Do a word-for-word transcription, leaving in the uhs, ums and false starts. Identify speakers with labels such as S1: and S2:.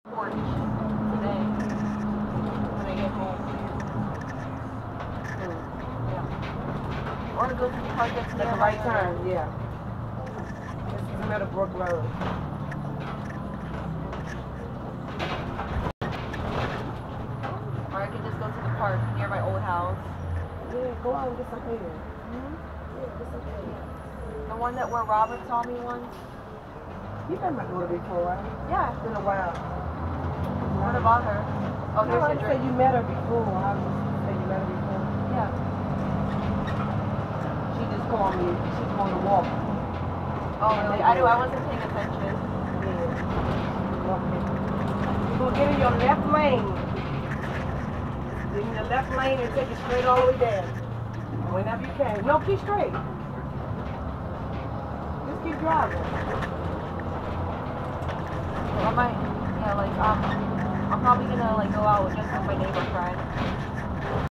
S1: porch today when I get home.
S2: Hmm.
S1: Yeah. Or to go to the park that's near
S2: At the
S1: my
S2: right time, yeah. This is Meadowbrook Road.
S1: Or I could just go to the park near my old house.
S2: Yeah, go out and get some hair. Mm-hmm. Yeah, get some hair.
S1: The one that where Robert saw me once.
S2: You met my daughter before, right?
S1: Yeah.
S2: It's been a while.
S1: What about her? Oh,
S2: No,
S1: here's
S2: I
S1: your
S2: said
S1: drink.
S2: you met her before. I was say you met her before.
S1: Yeah.
S2: She just called me. She's going to walk.
S1: Oh, really? I knew I wasn't paying attention.
S2: Yeah. Walking. You're going to get in your left lane. Get in your left lane and take it straight all the way down. Whenever you can. No, keep straight. Just keep driving.
S1: I might, yeah, like, um, I'm probably gonna, like, go out with just with my neighbor friend.